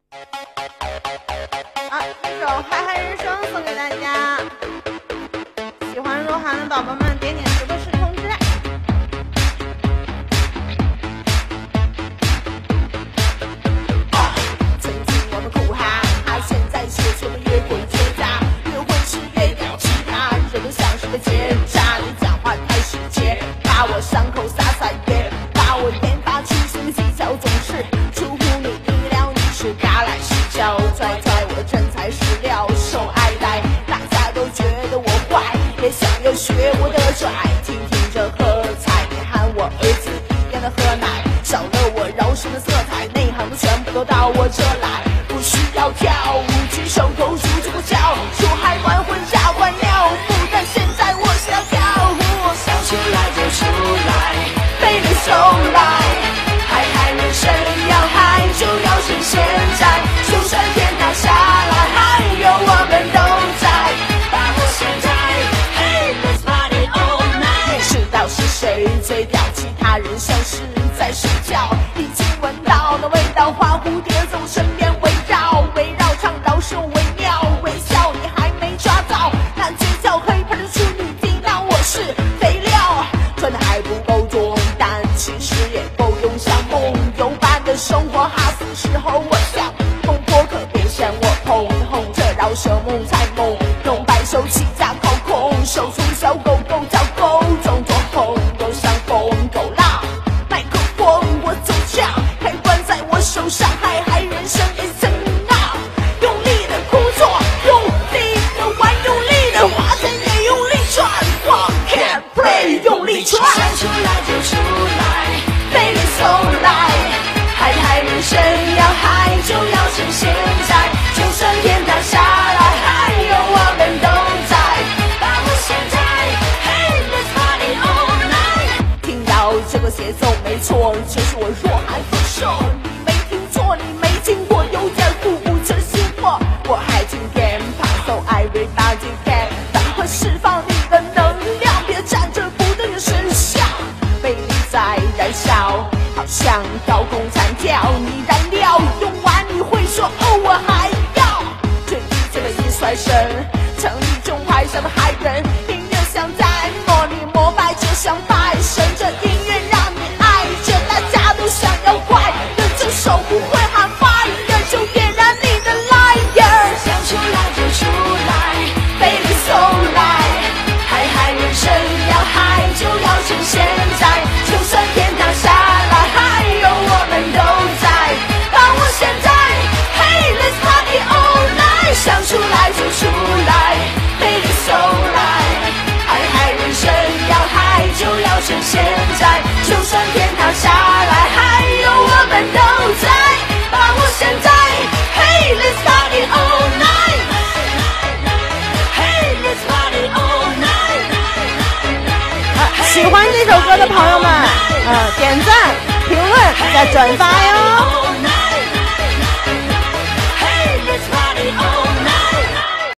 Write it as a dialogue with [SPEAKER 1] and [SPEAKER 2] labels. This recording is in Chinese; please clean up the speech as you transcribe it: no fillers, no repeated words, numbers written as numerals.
[SPEAKER 1] 这首《嗨嗨人生》送给大家，喜欢鹿晗的宝宝们点点直播室通知。
[SPEAKER 2] 曾经我们苦哈哈，现在却说的越滚越大，越混是越屌奇葩，人都像是个奸诈，你讲话太直接，把我伤口撒撒盐，把我研发出新的技巧，总是出乎你意料，你是橄榄石胶，拽拽我真材实料，受爱戴，大家都觉得我坏，也想要学我的拽，听听这喝彩，你喊我儿子一样的喝奶，少了我饶舌的色彩，内行的全部都到我这来，不需要跳舞，举手投足就不叫，说还玩混假玩尿布，但现在我是要跳舞，想出来就出来，被你送来，嗨嗨人生要嗨就要趁现在，就算天塌下来，还有我们都在，把握现在 ，Hey let's party all night， 知道是谁最屌，其他人像是在睡觉，已经闻到那味道，花蝴蝶在我身边围绕，围绕唱饶舌微妙，微笑你还没抓到，那尖叫黑怕的处女听到我是肥料，赚的还不够多，但其实也够用，像梦游般的生活，哈死时候我想孟婆可别嫌我碰碰，这饶舌梦才梦，用白手起家靠空，手从小狗狗叫狗，装作红都像疯狗浪，麦克风我走唱，开关在我手上，嗨嗨人生 is enough， 用力的工作，用力的玩，用力的花钱也用力赚，我 can't play， 用力赚，想出来就出来，被你送来，嗨嗨人生要嗨就要趁现在，就算天塌下来，还有我们都在，把握现在 ，Hey let's party all night， 听到这个节奏没错，就是我若还不瘦，你没听错，你没听过，有点鼓舞着心魄，我还听 game so everybody can， 赶快释放你的能量，别站着不动的神像，魅力在燃烧，好像高空弹跳，你燃料用完你会说哦我还要，最低这个一甩身，成立中海上的海人，音乐像在模拟膜拜，就像拜神，这音乐让你爱着，大家都想要快乐，这手不会喊 fire， 就点燃你的 liar， 想出来就出来，被你送来，嗨嗨人生要嗨就要趁现在，就算天塌下来，还有我们都在，把握现在 ，Hey let's party all night， 想出来就出来，被你送来，嗨嗨人生要嗨就要趁现在，就算天塌下来，还有我们都在，把握现在 ，Hey let's party all night，Hey let's party all night，
[SPEAKER 1] 喜欢这首歌的朋友们，点赞、评论、再转发哟。